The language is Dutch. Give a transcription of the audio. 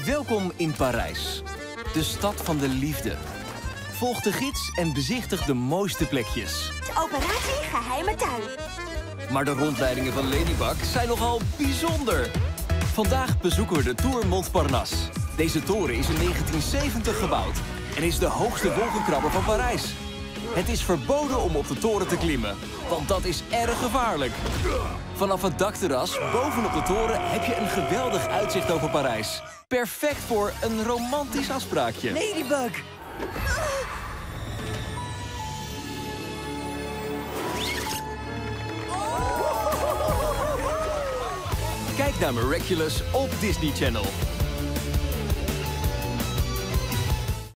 Welkom in Parijs, de stad van de liefde. Volg de gids en bezichtig de mooiste plekjes. Operatie Geheime Tuin. Maar de rondleidingen van Ladybug zijn nogal bijzonder. Vandaag bezoeken we de Tour Montparnasse. Deze toren is in 1970 gebouwd en is de hoogste wolkenkrabber van Parijs. Het is verboden om op de toren te klimmen, want dat is erg gevaarlijk. Vanaf het dakterras bovenop de toren heb je een geweldig uitzicht over Parijs. Perfect voor een romantisch afspraakje. Ladybug! Kijk naar Miraculous op Disney Channel.